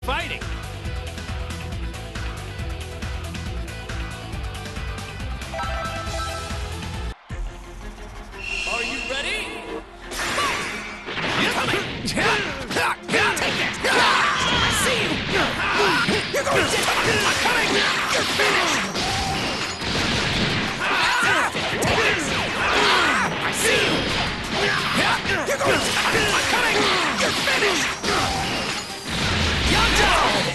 fighting. Are you ready? Fight! You're coming! Take it! I see you! You're going to... I'm coming! You're finished! I see you! You're going to... I'm coming! You're finished! Yamcha!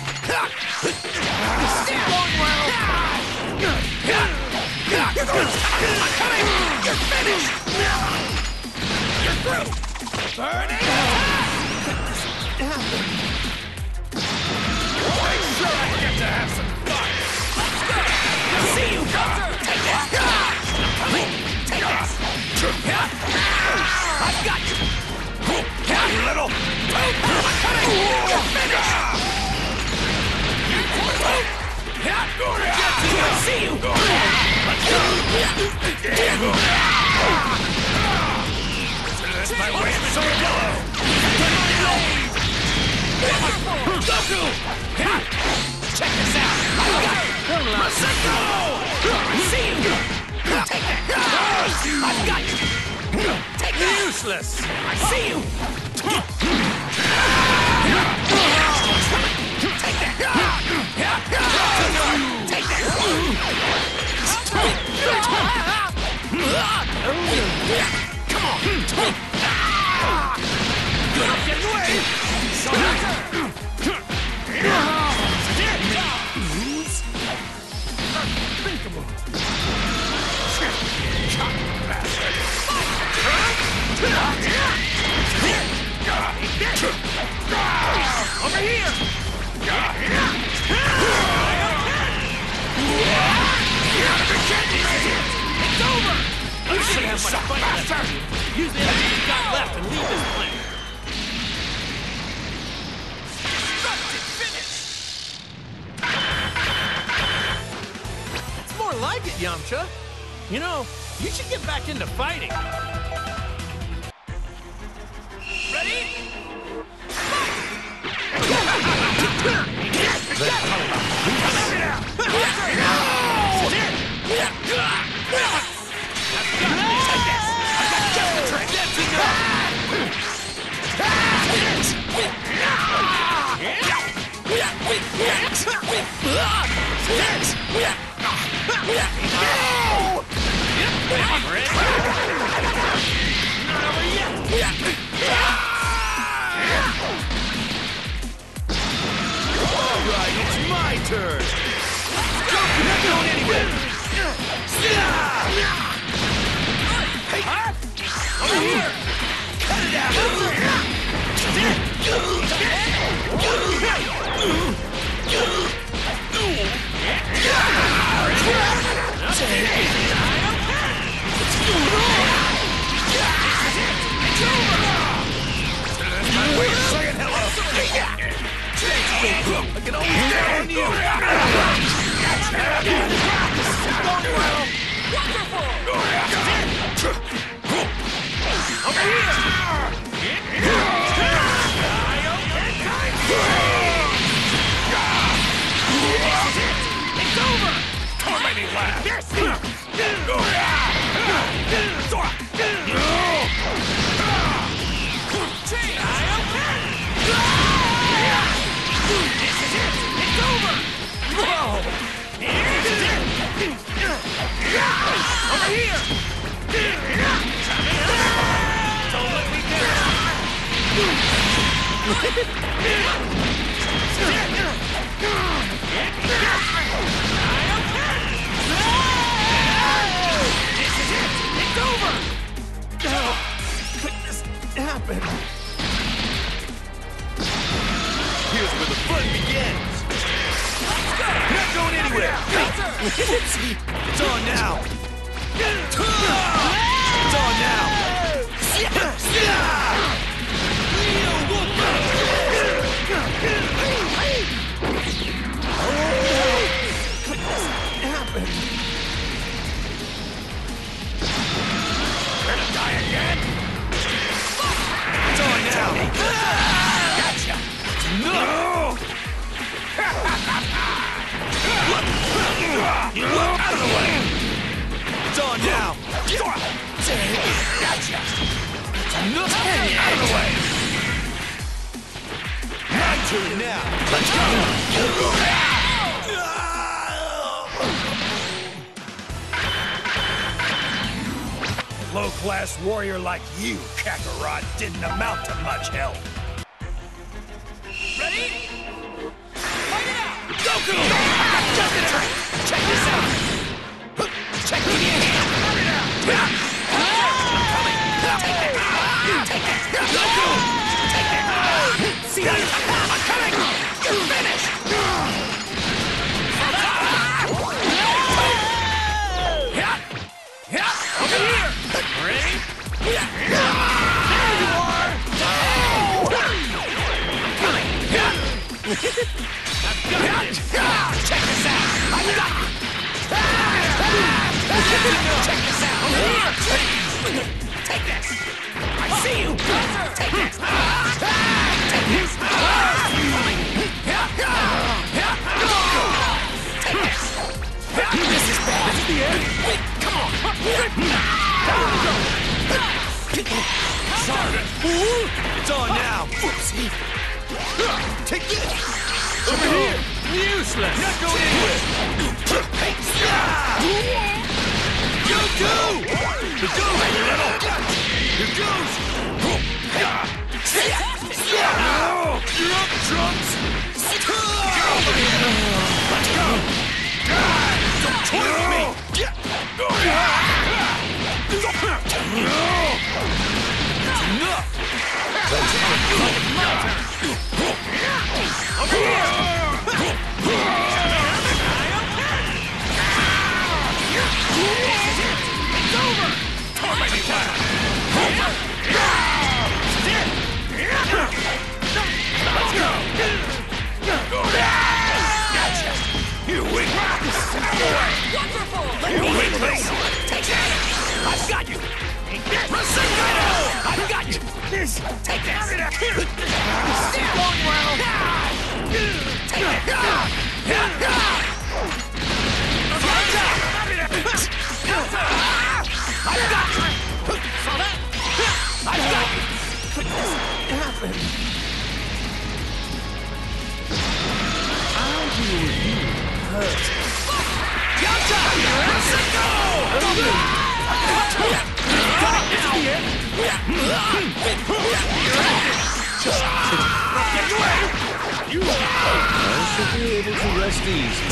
Stand going well! You're going to... I'm coming! You're finished! You're through! Burning attack! Make sure I get to have some fun! Let's go! I see you, Counter! Take this! I'm coming! Take this! I've got you! You little... I'm coming! You're finished! I see you! Let's go! That's my way of Sword Yellow! Goku! Check this out! Masako! I see you! Take that! I've got you! Take that! Useless! I see you! Take that! Take that! Come on! Get away! Unthinkable! Over here! It's over! You should have much fight left. Use the energy you got left and leave this planet. It's more like it, Yamcha. You know, you should get back into fighting. Ready? Fight! Alright, it's my turn! You're not going anywhere! Hey! Over here! Cut it out! I can always count on you! Wonderful! Over here! It's over! Tormenting laugh! Yes! It's over! Whoa! Over here! Don't let me down! This is it! It's over! How could this happen? Here's where the fun begins! Not going anywhere! It's on now! It's on now! Could this happen? Gonna die again? It's on now! Gotcha! No! now. Let's go. A low-class warrior like you, Kakarot, didn't amount to much help. Ready? Fight it out! Goku! Just in time! Check this out! Check me in! Fight it out! Take it! Goku! Take it! See that? I'm coming! You're finished! Over here! Ready? There you are! I'm coming! I've got this! Check this out! I've got it! Check this out! Over here! Take this! I see you! Take this! Take this! Take this! This is bad! This is the end! Come on! Sorry! It's on now! Oopsie! Take this! Over here! Useless! Not going anywhere! You too! The go! Little! Here goes! You're up, Trunks! Get over here! Let's go! Don't toy with me! That's enough! It's my turn! Over here! This is it! It's over! Tormenting time! This is it! Let's go! Gotcha! You weak! Wonderful! You weakling! Take that! I've got you! Take this! Rasengan! I've got you! This! Take this! This is going well! Take it! I've got you! Saw that? I've got you! Could this happen? I'll deal with you first. Gotcha! Let's go! Got it now! Get away! You I should be able to rest easy.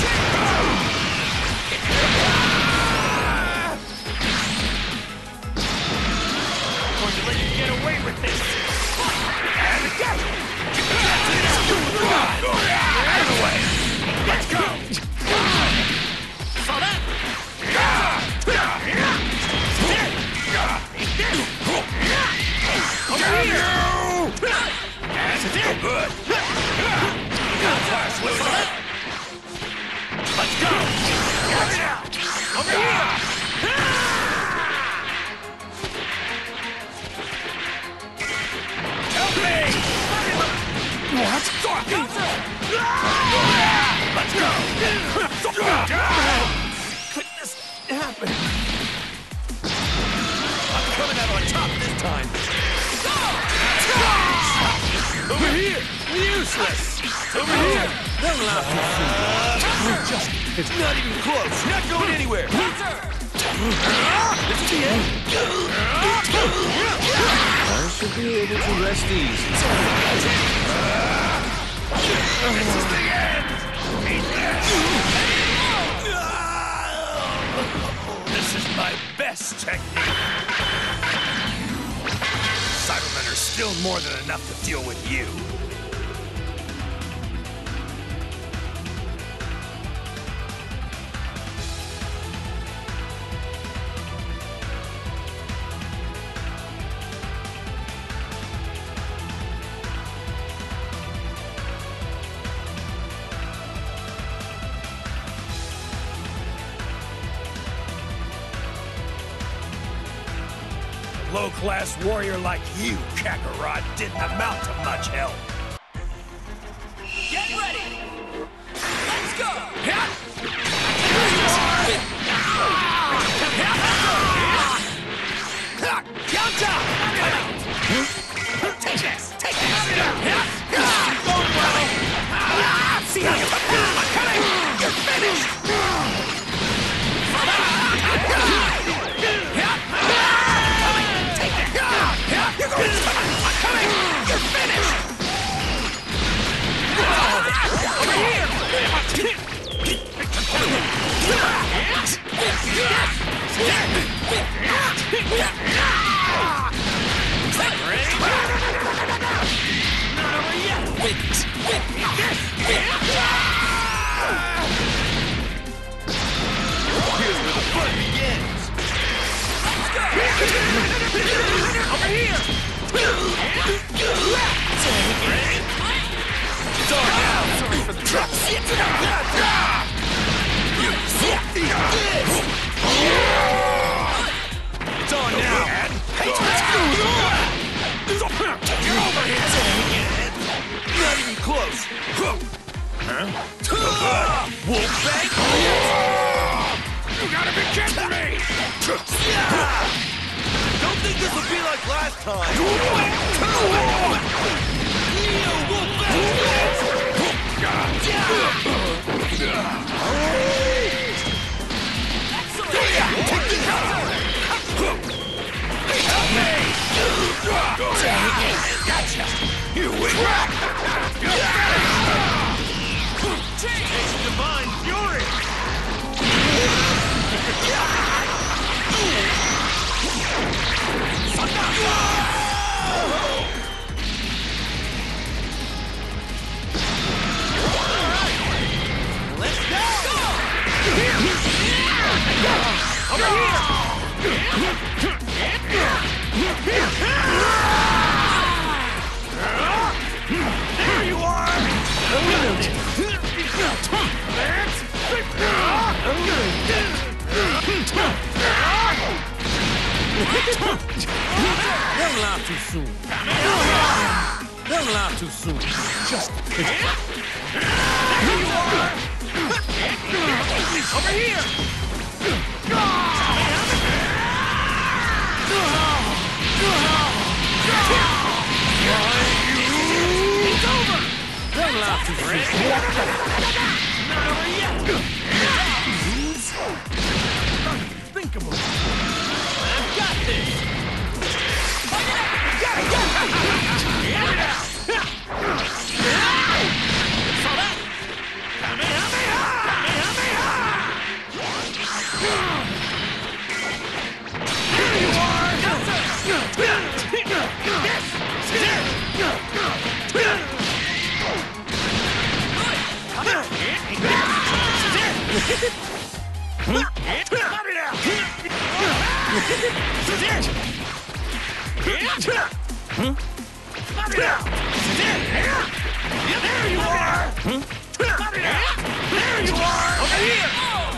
I'm going to let you get away with this. And go! Out of the way! Let's go! Saw that? Over here! That's it! Good! Flash, loser! Let's go! Over here! Help me! What? Let's go! Could this happen? I'm coming out on top this time! Over here! Useless! Over here! That'll not it's not even close! Not going anywhere! This is the end! I should be able to rest easy. This is the end! This is my best technique! Cybermen are still more than enough to deal with you. A low-class warrior like you, Kakarot, didn't amount to much help. Get ready! Let's go! Take this! Take this! Going well! Here's where the fun begins. Over here! It's on now! Sorry for the trouble. It's on now! You're over here! Not even close! Huh? Wolfbang? You gotta be kidding me! Don't think this will be like last time! Gotcha! You win! It's divine fury! Let's go! Over here! There you are! Don't laugh too soon. Don't laugh too soon. Just there you are! Over here! It's over! Don't laugh too soon. Not over yet! Unthinkable! I've got this! There you are! There you are! Over here!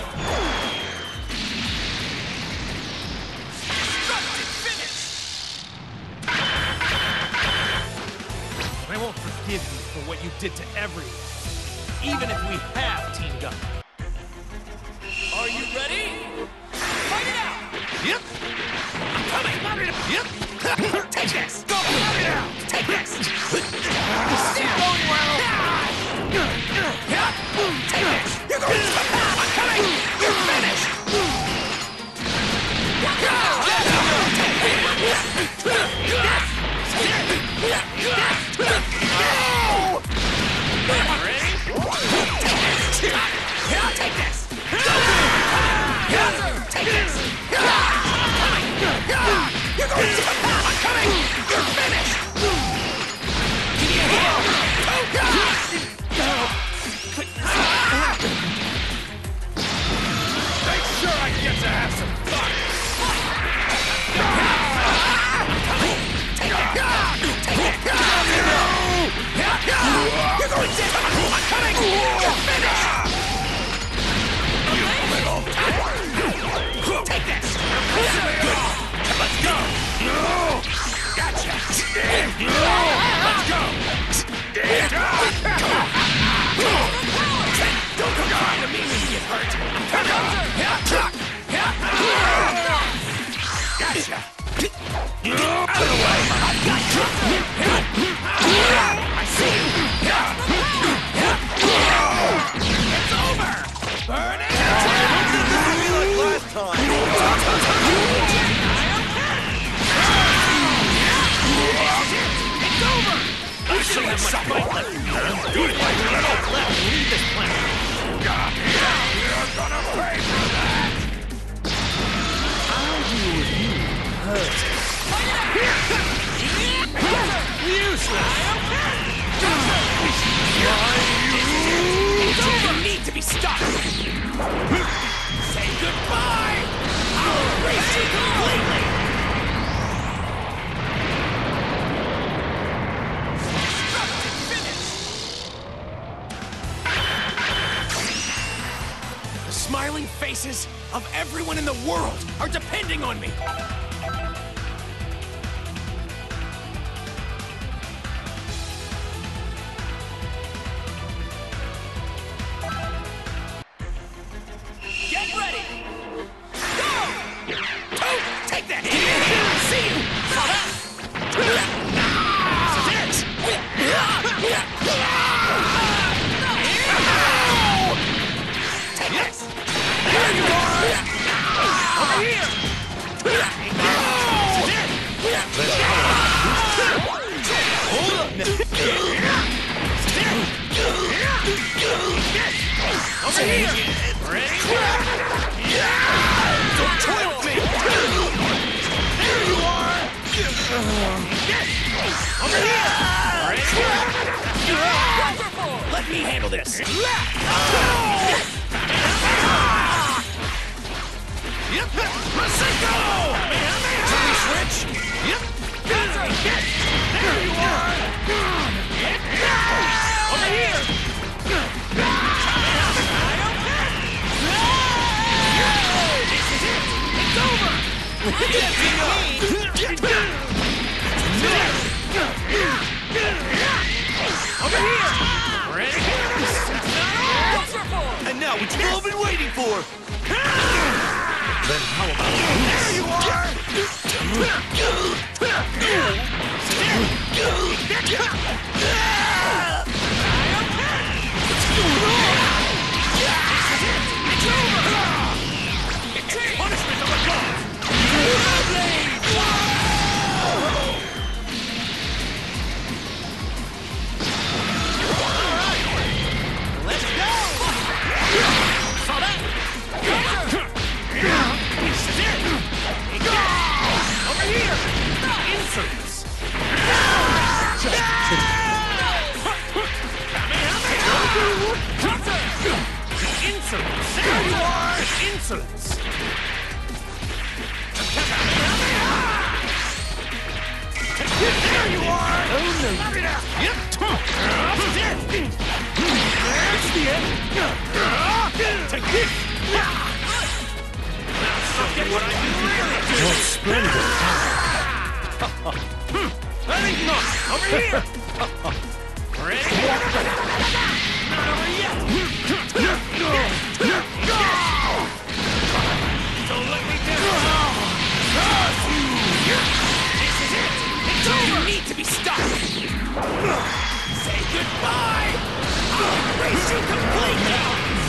I won't forgive you for what you did to everyone, even if we have teamed up. Are you ready? Fight it out! Yep! I'm coming! Yep! Take this! Go! Take this! Still going well! Take this! You're going to the path! I'm coming! You're finished! Take this! Take this! You're going to the path! I'm coming! You're finished! Give me a hand! Make sure I get to have some fun! Take it! You're going to the path! I'm coming! You're finished! You little... Take this! Let's go! Gotcha! Let's go! Don't come trying to me when you get hurt! Gotcha! Out of the way! I got you! I see you! It's over! Burn it! This will be like last time! It's over! I still have much fight left in you. Do it like you're left and leave this planet. You're gonna pay for that! smiling faces of everyone in the world are depending on me. Get ready! Go! Toad, take that! See you! Take this! There you are! Over here! Hold up now! Over here! Ready? Don't toy with me! There you are! Over here! Ready? Let me handle this! Yep! Masenko! Can we switch? Yep! There you are! Over here! This is it! It's over! Over here! Ready? And now what you've all been waiting for! Then how about There you are! It's over! Punishment of the gods! Let's go! Saw that? This is it! Over here! Inserts! Insolence! There you are! Insolence! There you are! Oh no! Yep! This is it! This is the end! Take this! Now get what I do really do! What splendid I think not! Over here! Ready? Not over yet! Don't let me down! This is it! It's over! You need to be stopped! Say goodbye! I'll erase you completely!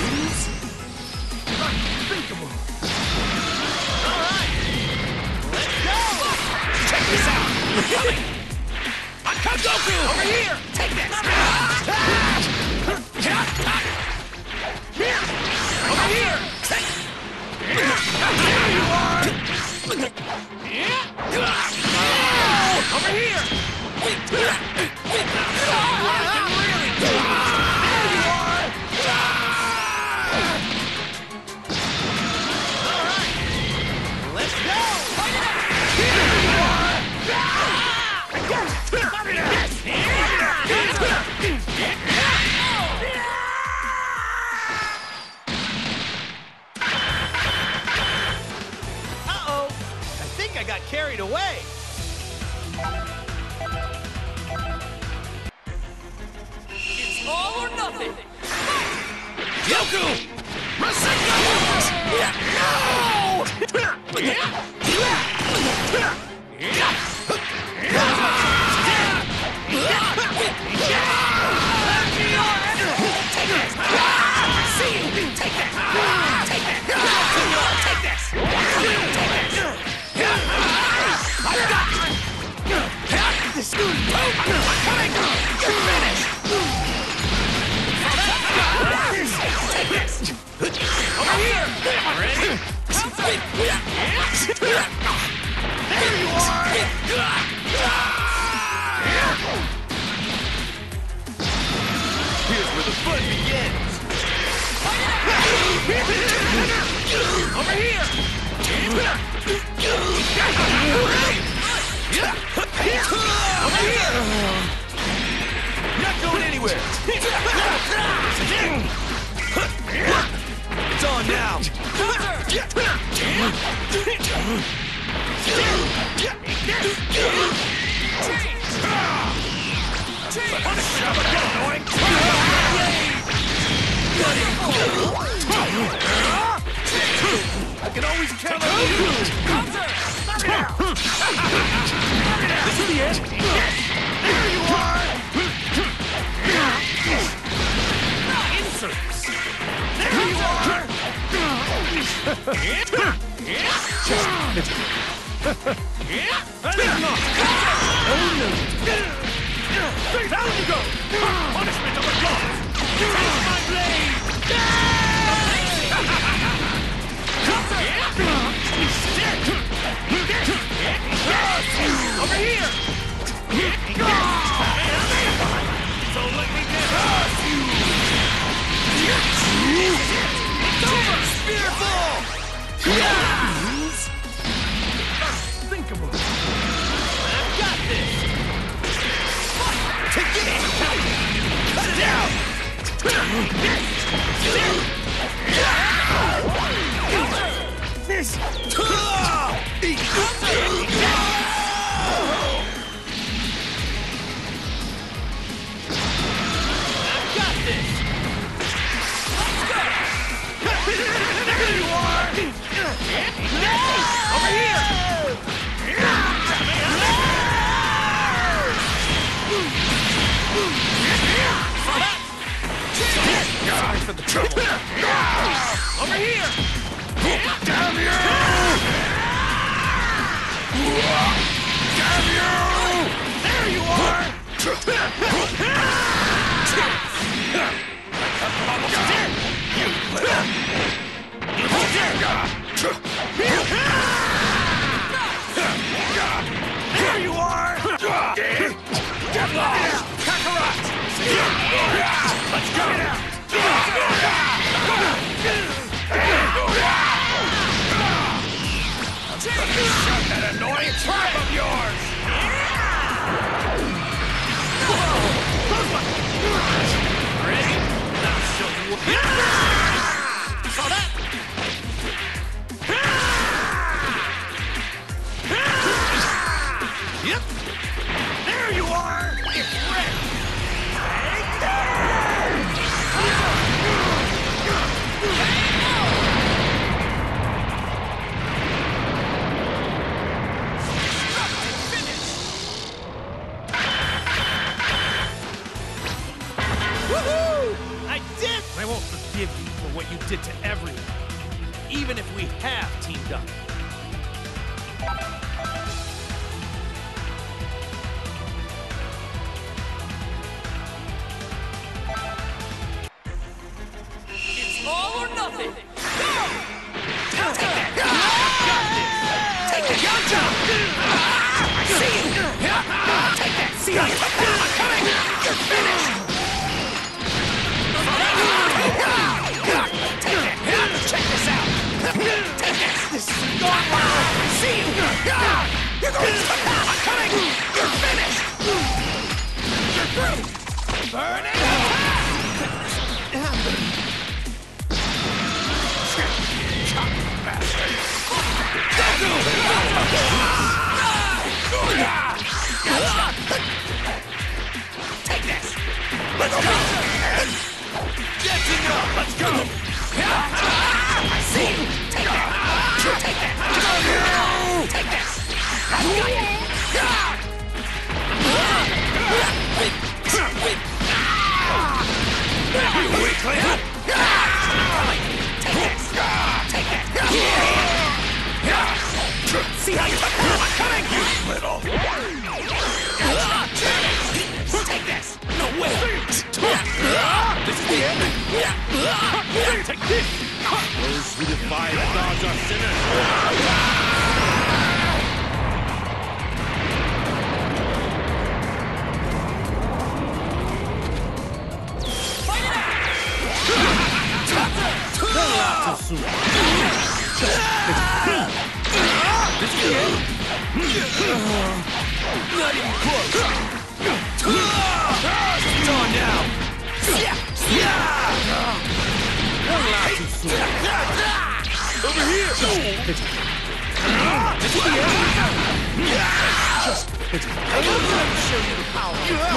Unthinkable! Alright! Let's go! Check this out! We're coming! Goku! Over here! Take this! Over here! There you are! Over here! There you are! Alright! Let's go! Fight it out! Here you are! Uh-oh! I think I got carried away! It's all or nothing! Goku! Masenko! Over here! Ready? There you are! Here's where the fun begins! Over here! Over here! Not going anywhere! It's on now! I can always count on you! This is the end! There you are! Inserts! There you are! Down you go! Punishment of the gods! Take my blade! Over here! So let me get you! It's over! Spearball! Unthinkable! I've got this! Take it! Cut it out! This! I've got this! Let's go! There you are! Over here! Sorry for the trouble. Over here! Damn you! Damn you! There you are! Almost dead! You little... There you are! Kakarot! Let's go! Shut that annoying trap of yours! Ready? I'll show you what... Saw that? Yep! There you are! It's ready! I won't forgive you for what you did to everyone, even if we have teamed up. It's all or nothing. Go! Take that! Take that! Gotcha! I see you! Take that! See how you took that? I'm coming! You're finished! Check this out! Take this! This is gone wild! See you! You're going to... I'm coming! You're finished! You're through! Burn it! Take this! Let's go! Jetting up! Let's go! I see you! Take that! Take that! Take this! I've got you! You weakling! Take this! Take that! See how you took that? I'm coming! You little... Take this! No way! This is the end! Take this! Those who defy the gods are sinners. Fight it out! Not too soon. This is the end! Not even close! It's on now! Not too soon. Over here! This is the end. Just let me show you the power.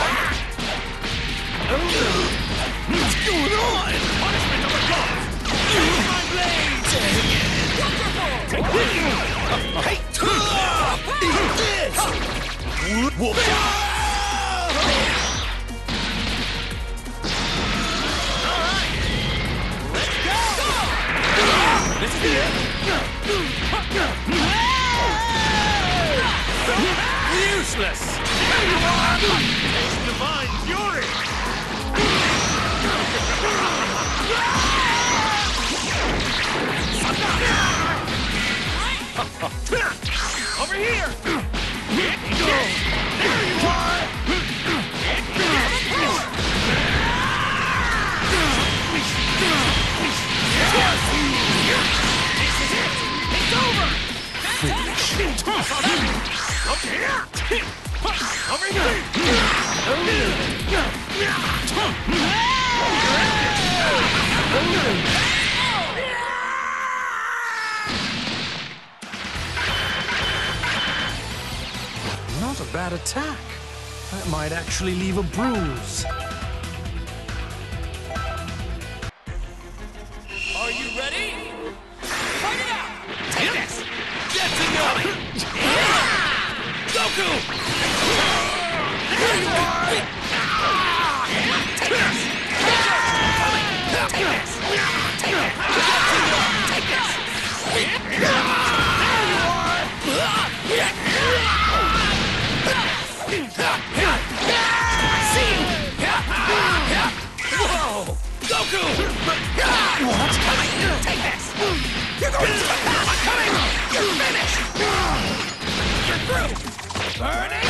What's going on? Punishment of the gods. My blades. Take this. Hey, eat this. Whoop. This is the end. Useless. Here you are. Taste divine fury. Over here. There you are. Not a bad attack. That might actually leave a bruise. Are you ready? Fight it out! Take this! Get to know it! Goku! Here you are! Take this! Take this! Take this! Take this! There you are! See you! Whoa! Goku! What's coming? Take this! You're going to I'm coming! You're finished! You're through! Burn it!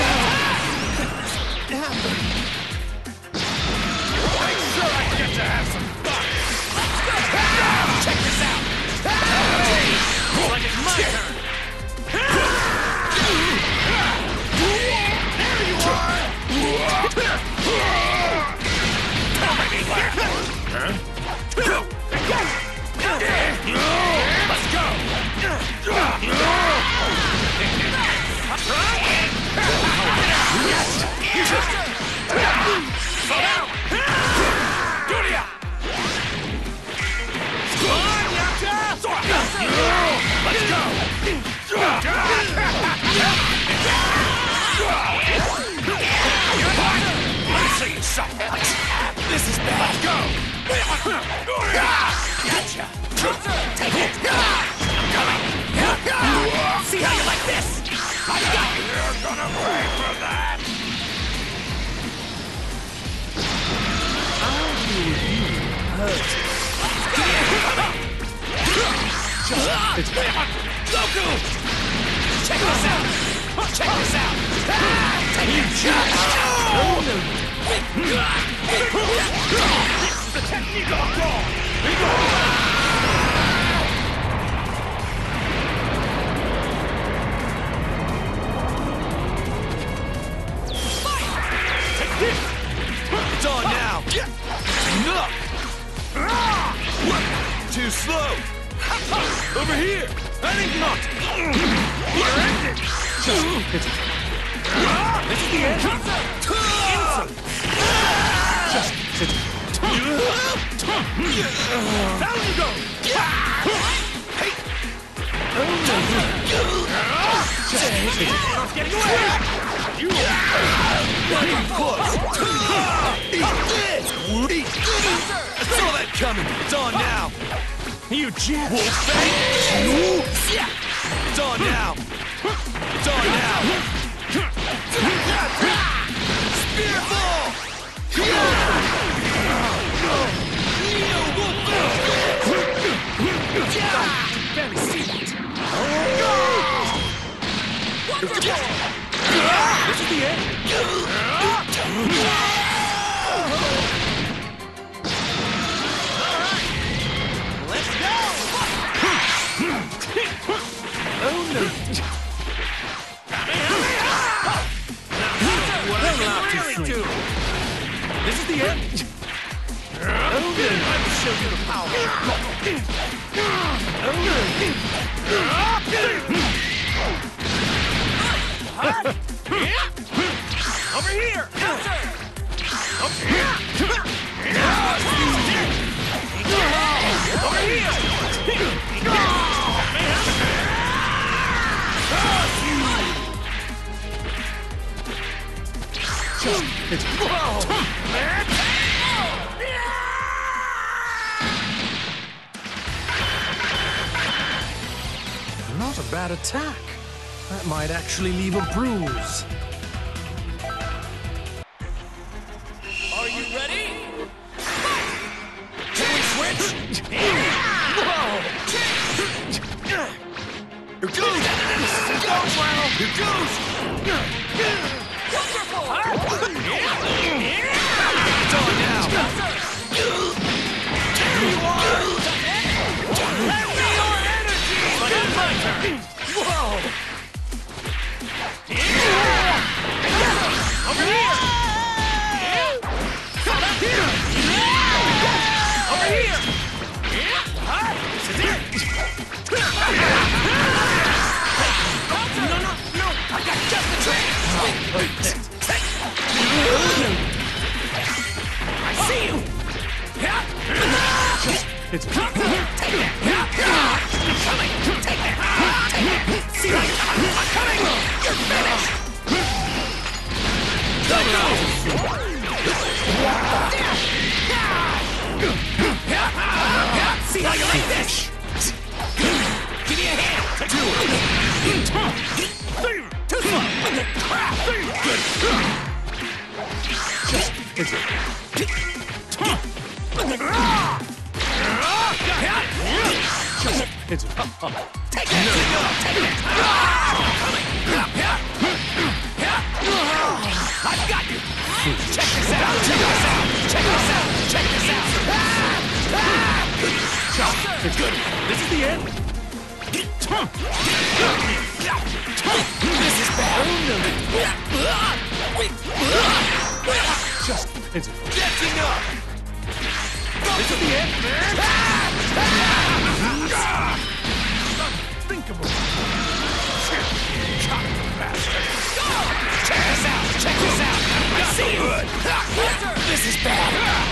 Make sure I get to have some fun! Check this out! Looks like it's my turn. There you are! Let's go! This is bad. Let's go! Gotcha! Take it! I'm coming! See how you like this? I got you! You're gonna pay for that! I'll deal with you. Hurt. Goku! Check this out! Check this out! Take it! This is the technique of a brawl! Take this! It's on now! Enough! Too slow! Over here! I think not! You're ended! This is the end! Down you go! Hey! Getting away! You close! Eat this! Eat this! I saw that coming! It's on now! You jet. Wolfbang! It's on now! It's on now! Spearball! Barely see that. This is the end! Let's go! Oh no. Well, not too soon. Over here! Not a bad attack. That might actually leave a bruise. Are you ready? Can we switch? Whoa! Here goes! Here goes, Ronald! Here goes! Wonderful! It's on now! There you are! Lend me your energy! But it's my turn! Whoa! Over here! Over here! This is it! No! I got just the trick! I see you! It's Take that! I'm coming! Take that! Take that! See you! I'm coming! You're finished! Let go! See how you like this? Give me a hand! Too slow! Crap! It's Take it! Take it! I've got you! Check this out! Check this out! Check this out! Check this out! Good! This is the end! This is bad! It's That's enough! This is the end! Unthinkable! Check this out! Check this out! I see you! This is bad!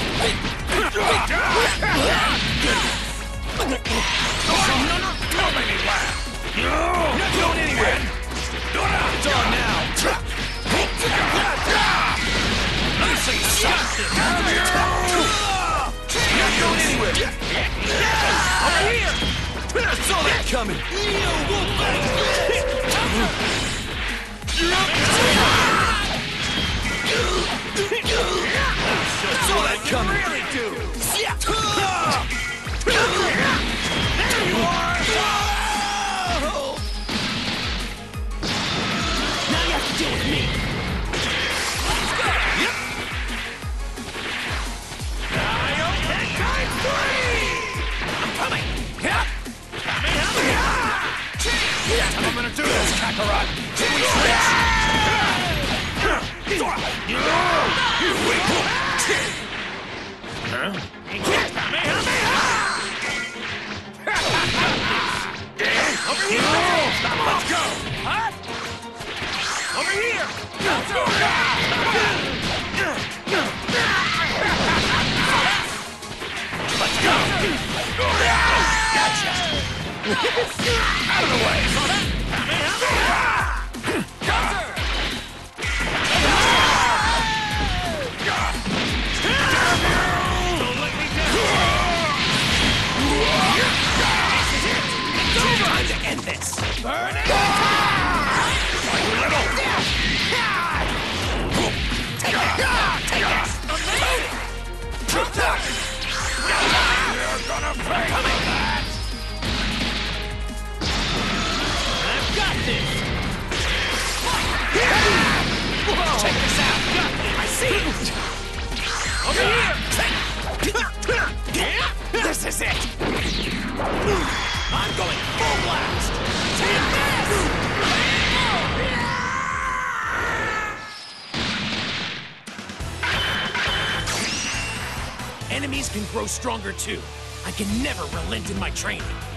Don't make me laugh! You're not going anywhere! It's on now! Let me see you stop this! You're not going anywhere! Over here! I saw that coming! I saw that coming! Really do! There you are! Now you have to deal with me! Yep! Time 3! I'm coming! Yep! I'm gonna do this, Kakarot! Can we switch? You weak! Huh? You can't stop me! Over here! Let's go! Huh? Over here! Let's go! Gotcha! Out of the way! Counter! Don't let me down! Time to end this! Burn it! You little! Take it! Take it! You're gonna pay for that! I've got this! Check this out! I see you! Over here! This is it! I'm going full blast! Take this! Enemies can grow stronger too. I can never relent in my training.